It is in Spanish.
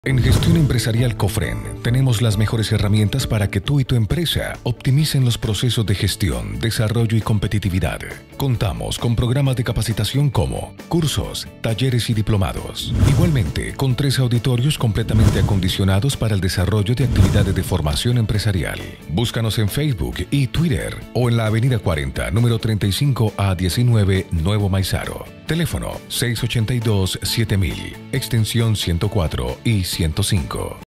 En Gestión Empresarial Cofren tenemos las mejores herramientas para que tú y tu empresa optimicen los procesos de gestión, desarrollo y competitividad. Contamos con programas de capacitación como cursos, talleres y diplomados. Igualmente, con 3 auditorios completamente acondicionados para el desarrollo de actividades de formación empresarial. Búscanos en Facebook y Twitter o en la Avenida 40, número 35A19, Nuevo Maizaro. Teléfono 682-7000, extensión 104 y 105.